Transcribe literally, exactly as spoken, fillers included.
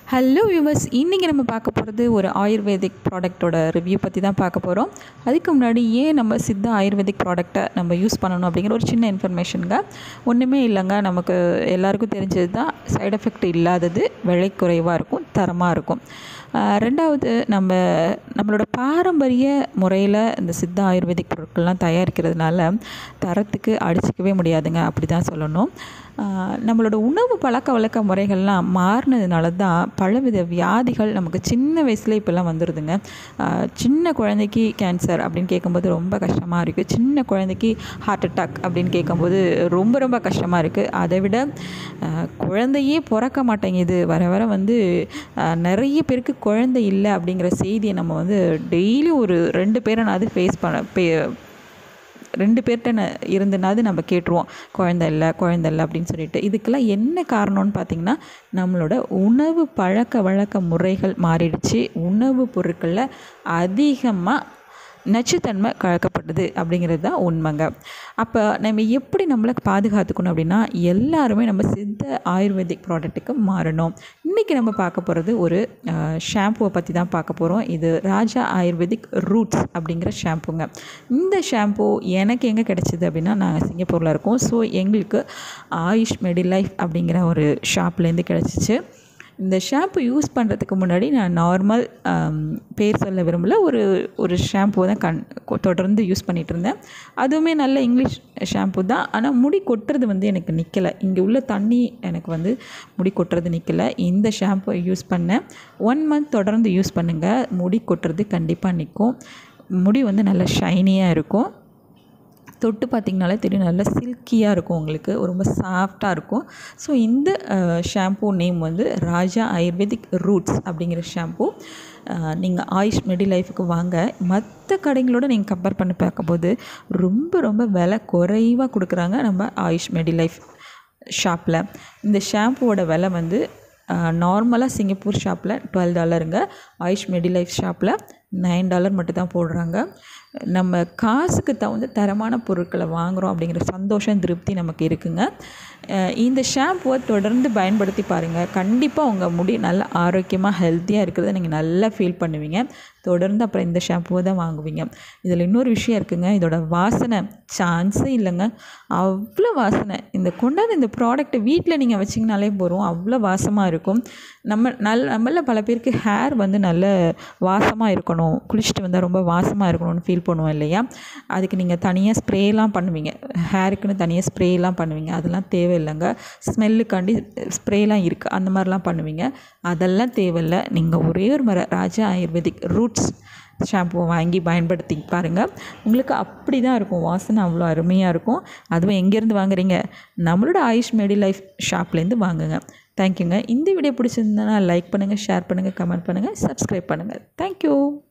Hello viewers, இன்றைக்கி நம்ம பார்க்க போகிறது ஒரு ஆயுர்வேதிக் ப்ராடக்ட்டோட ரிவ்யூ பற்றி தான் பார்க்க போகிறோம். அதுக்கு முன்னாடி ஏன் நம்ம சித்த ஆயுர்வேதிக் ப்ராடக்ட்டை நம்ம யூஸ் பண்ணணும் அப்படிங்கிற ஒரு சின்ன இன்ஃபர்மேஷனுங்க. ஒன்றுமே இல்லைங்க, நமக்கு எல்லாருக்கும் தெரிஞ்சது தான், சைடு எஃபெக்ட் இல்லாதது, விலை குறைவாக இருக்கும், தரமாக இருக்கும். ரெண்டாவது, நம்ம நம்மளோட பாரம்பரிய முறையில் இந்த சித்த ஆயுர்வேதிக் பொருட்கள்லாம் தயாரிக்கிறதுனால தரத்துக்கு அடிச்சிக்கவே முடியாதுங்க, அப்படி தான் சொல்லணும். நம்மளோட உணவு பழக்க வழக்க முறைகள்லாம் மாறினதுனால தான் பலவித வியாதிகள் நமக்கு சின்ன வயசில் இப்போல்லாம் வந்துடுதுங்க. சின்ன குழந்தைக்கு கேன்சர் அப்படின்னு கேட்கும்போது ரொம்ப கஷ்டமாக இருக்குது. சின்ன குழந்தைக்கு ஹார்ட் அட்டாக் அப்படின்னு கேட்கும்போது ரொம்ப ரொம்ப கஷ்டமாக இருக்குது. அதை விட குழந்தையே பிறக்க மாட்டேங்குது, வர வர வந்து நிறைய பேருக்கு குழந்தை இல்லை அப்படிங்கிற செய்தியை நம்ம வந்து டெய்லி ஒரு ரெண்டு பேரை ஃபேஸ் பண்ண பே ரெண்டு பேர்கிட்ட இருந்துனாது நம்ம கேட்டுருவோம், குழந்தை இல்லை குழந்தை இல்லை அப்படின்னு சொல்லிட்டு. இதுக்கெல்லாம் என்ன காரணம்னு பார்த்திங்கன்னா, நம்மளோட உணவு பழக்க வழக்க முறைகள் மாறிடுச்சு. உணவு பொருட்களில் அதிகமாக நச்சுத்தன்மை கலக்கப்படுது அப்படிங்கிறது தான் உண்மைங்க. அப்போ நம்ம எப்படி நம்மளை பாதுகாத்துக்கணும் அப்படின்னா, எல்லாருமே நம்ம சித்த ஆயுர்வேதிக் ப்ராடக்ட்டுக்கு மாறணும். இன்றைக்கி நம்ம பார்க்க போகிறது ஒரு ஷாம்புவை பற்றி தான் பார்க்க போகிறோம். இது ராஜா ஆயுர்வேதிக் ரூட்ஸ் அப்படிங்கிற ஷாம்புங்க. இந்த ஷாம்பு எனக்கு எங்கே கிடச்சிது அப்படின்னா, நாங்கள் சிங்கப்பூரில் இருக்கோம். ஸோ எங்களுக்கு ஆயுஷ் மெடிலைஃப் அப்படிங்கிற ஒரு ஷாப்லேருந்து கிடச்சிச்சு. இந்த ஷாம்பு யூஸ் பண்ணுறதுக்கு முன்னாடி நான் நார்மல் பேர் சொல்ல விரும்பல, ஒரு ஒரு ஷாம்பு தான் கண் தொடர்ந்து யூஸ் பண்ணிகிட்டு இருந்தேன். அதுவுமே நல்ல இங்கிலீஷ் ஷாம்பு தான். ஆனால் முடி கொட்டுறது வந்து எனக்கு நிற்கலை. இங்கே உள்ள தண்ணி எனக்கு வந்து முடி கொட்டுறது நிற்கலை. இந்த ஷாம்பு யூஸ் பண்ணேன். ஒன் மந்த் தொடர்ந்து யூஸ் பண்ணுங்கள், முடி கொட்டுறது கண்டிப்பாக நிற்கும். முடி வந்து நல்ல ஷைனியாக இருக்கும். தொட்டு பார்த்திங்கனாலே தெரியும், நல்லா சில்கியாக இருக்கும், உங்களுக்கு ரொம்ப சாஃப்டாக இருக்கும். ஸோ இந்த ஷாம்பூ நேம் வந்து ராஜா ஆயுர்வேதிக் ரூட்ஸ் அப்படிங்கிற ஷாம்பூ. நீங்கள் ஆயுஷ் மெடிலைஃபுக்கு வாங்க. மற்ற கடைகளோடு நீங்கள் கம்பேர் பண்ணி பார்க்கும்போது ரொம்ப ரொம்ப விலை குறைவாக கொடுக்குறாங்க நம்ம ஆயுஷ் மெடிலைஃப் ஷாப்பில். இந்த ஷாம்புவோட விலை வந்து நார்மலாக சிங்கப்பூர் ஷாப்பில் டுவெல் டாலருங்க, ஆயுஷ் மெடிலைஃப் ஷாப்பில் நைன் டாலர் மட்டும் தான் போடுறாங்க. நம்ம காசுக்கு தகுந்த தரமான பொருட்களை வாங்குகிறோம் அப்படிங்கிற சந்தோஷம், திருப்தி நமக்கு இருக்குங்க. இந்த ஷாம்புவை தொடர்ந்து பயன்படுத்தி பாருங்கள். கண்டிப்பாக உங்கள் முடி நல்ல ஆரோக்கியமாக ஹெல்த்தியாக இருக்கிறத நீங்கள் நல்லா ஃபீல் பண்ணுவீங்க. தொடர்ந்து அப்புறம் இந்த ஷாம்புவை தான் வாங்குவீங்க. இதில் இன்னொரு விஷயம் இருக்குங்க, இதோட வாசனை சான்ஸே இல்லைங்க, அவ்வளோ வாசனை. இந்த கொண்டாந்து இந்த ப்ராடக்ட்டை வீட்டில் நீங்கள் வச்சிங்கனாலே போகிறோம், அவ்வளோ வாசமாக இருக்கும். நம்ம நல் நம்மள பல பேருக்கு ஹேர் வந்து நல்ல வாசமாக இருக்கணும், குளிச்சுட்டு வந்தால் ரொம்ப வாசமாக இருக்கணும்னு ஃபீல் பண்ணுவோம் இல்லையா? அதுக்கு நீங்கள் தனியாக ஸ்ப்ரேலாம் பண்ணுவீங்க, ஹேருக்குன்னு தனியாக ஸ்ப்ரேலாம் பண்ணுவீங்க. அதெல்லாம் தேவையில்லைங்க. ஸ்மெல்லுக்காண்டி ஸ்ப்ரேலாம் இருக்குது, அந்த மாதிரிலாம் பண்ணுவீங்க. அதெல்லாம் தேவையில்லை. நீங்கள் ஒரே ஒரு முறை ராஜா ஆயுர்வேதிக் ரூட்ஸ் ஷாம்புவை வாங்கி பயன்படுத்தி பாருங்கள். உங்களுக்கு அப்படி தான் இருக்கும், வாசனை அவ்வளோ அருமையாக இருக்கும். அதுவும் எங்கேருந்து வாங்குறீங்க? நம்மளோட ஆயுஷ் மெடிலைஃப் ஷாப்லேருந்து வாங்குங்க. தேங்க்யூங்க. இந்த வீடியோ பிடிச்சிருந்தனா லைக் பண்ணுங்கள், ஷேர் பண்ணுங்கள், கமெண்ட் பண்ணுங்கள், சப்ஸ்கிரைப் பண்ணுங்கள். தேங்க்யூ.